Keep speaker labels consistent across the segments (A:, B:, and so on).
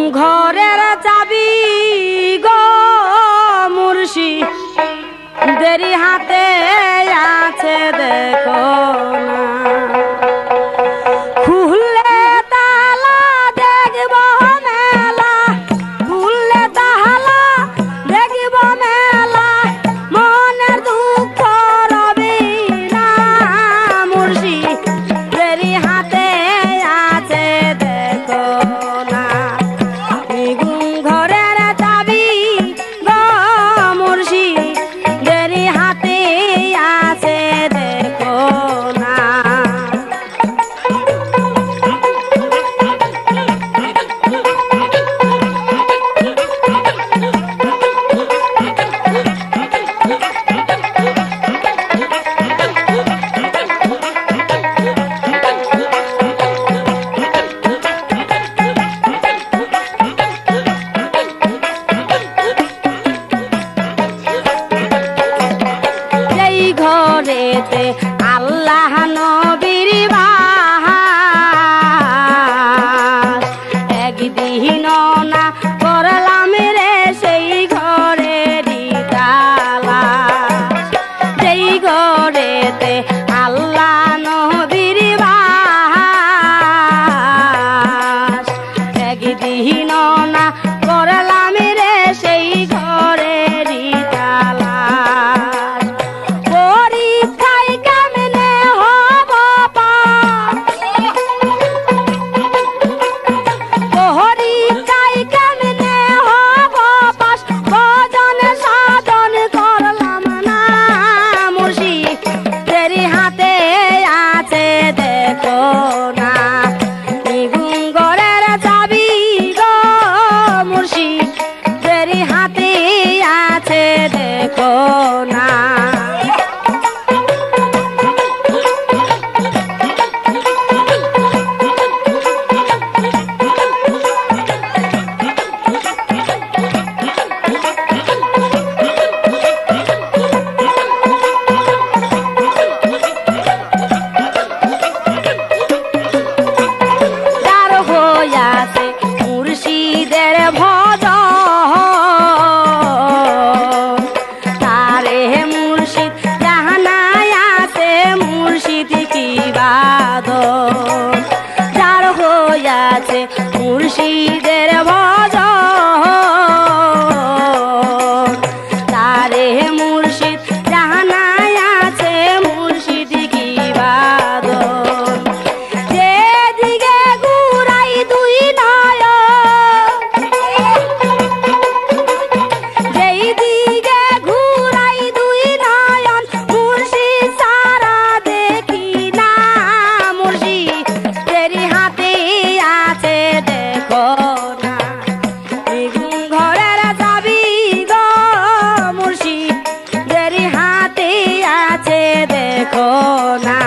A: ঘরের চাবি গো মুর্শি দেরি হাতে আছে দেখো না খুললে তালা দেখব মেলা খুললে তালা দেখব মেলা মনের দুঃখ রবি না মুর্শি দেরি হাতে আছে দেখো না ঘরের চাবি গো মুর্শি দেরি হাতে আছে দেখো না ঘরেতে আল্লাহ নবীর বাস একদিন না করলাম রে সেই ঘরেরই তালাশ যেই ঘরেতে আল্লাহ নবীর বাস একদিন না করলাম রে সেই ঘরেরই তালাশ পরীক্ষায় কেমনে হব পাস পরীক্ষায় কেমনে হব পাস ভজন সাধন করলাম না মুর্শি দেরি হাতে আছে দেখো না নিগুণ ঘরের চাবি গো মুর্শি দেরি হাতে আছে দেখো না যার হইয়াছে মুর্শিদের ভজন তারে মুর্শিদ জাহানায় আছে মুর্শিদ কি বাদন যার হইয়াছে মুর্শিদের ভজন তারে মুর্শিদ জাহানায় আছে মুর্শিদ কি বাদন যেদিকে ঘুরাই দুই নয়ন যেই দিকে ঘুরাই দুই নয়ন মুর্শিদ সারা দেখি না মুর্শি দেরি হাতে আছে দেখো না নিগুণ ঘরের চাবি গো মুর্শি দেরি হাতে আছে দেখো না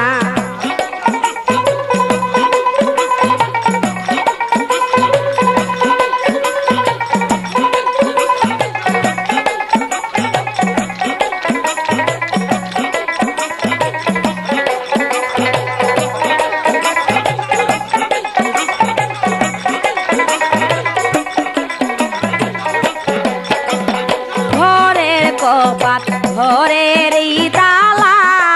A: ঘরের কপাট ঘরের তালা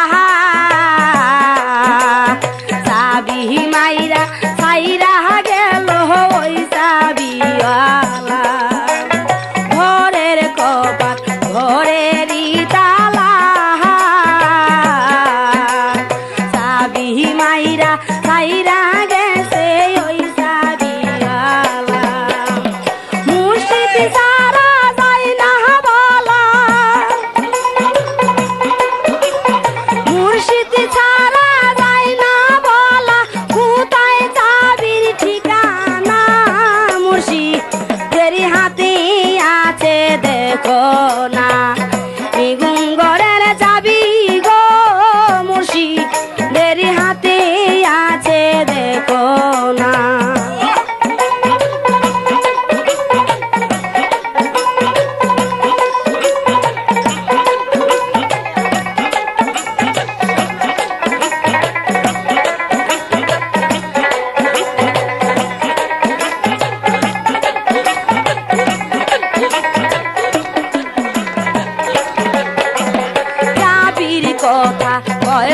A: চাবি মাইরা ছাইরা গেল ওই চাবিওয়ালা ঘরের কপাট ঘরের তালা চাবি মাইরা ছাইরা গেছে ওই চাবিওয়ালা মুর্শিদ সারা যায় না বলা মুর্শিদ ছাড়া যায় না বলা কোথায় চাবির ঠিকানা মুর্শি দেরি হাতে আছে দেখো না নিগুণ ঘরের চাবি গো মুর্শি দেরি হাতে আছে দেখো না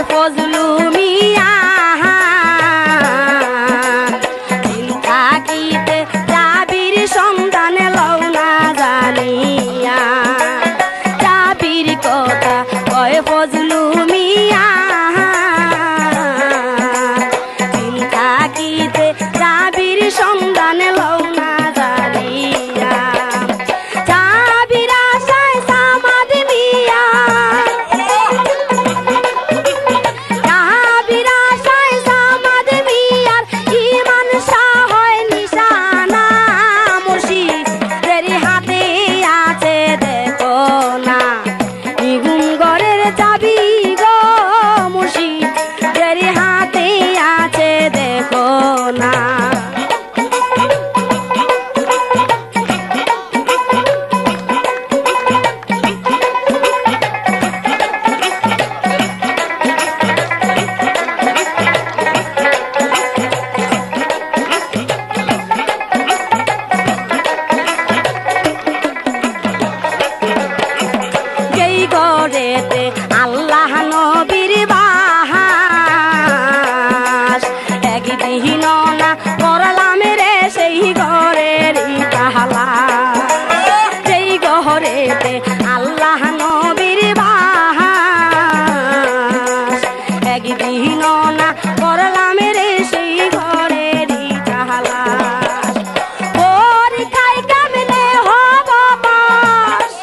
A: কয় ফজলু মিয়া দিন থাকিতে চাবির সন্ধান লও না জানিয়া চাবির কথা কয় ফজলু মিয়া দিন থাকিতে চাবির সন্ধান লও না জানিয়া চাবির আশায় সামাদ মিয়া চাবির আশায় সামাদ মিয়ার ইমান সাহয় নিশানা মুর্শিদের হাতে আছে দেখো না নিগুম ঘরের চাবি গো মুর্শিদের হাতে আছে দেখো না যেই ঘরেতে আল্লাহ নবীর বাস একদিন না করলাম রে সেই ঘরের তালা যেই ঘরেতে আল্লাহ নবীর বাস একদিন না করলাম রে সেই ঘরের তালা পরীক্ষায় কেমনে হব পাস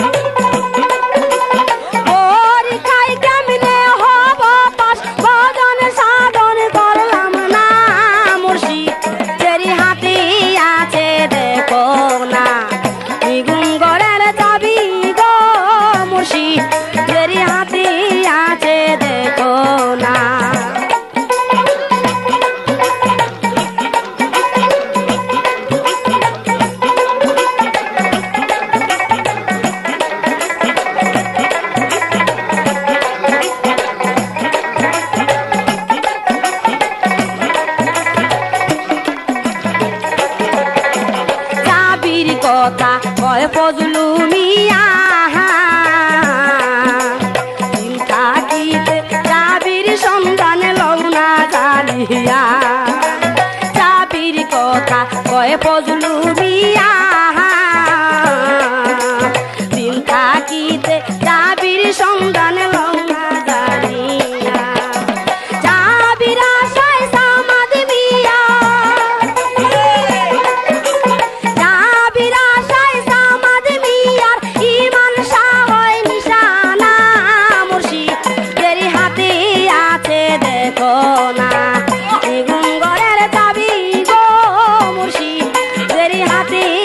A: পরীক্ষায় কেমনে হব পাস ভজন সাধন করলাম না মুর্শিদের হাতে আছে দেখো না নিগুম ঘরের চাবি গো মুর্শিদের হাতে আছে দেখো না চাবির কথা কয় ফজলু মিয়া দিন থাকিতে চাবির সন্ধান লও না জানিয়া চাবির কথা কয় ফজলু মিয়া দিন থাকিতে চাবির সন্ধান লও না জানিয়া চাবির আশায় সামাদ মিয়া চাবির আশায় সামাদ মিয়ার ইমান সাহয় নিশানা মুর্শিদের হাতে আছে দেখো না নিগুম ঘরের চাবি গো মুর্শিদের হাতে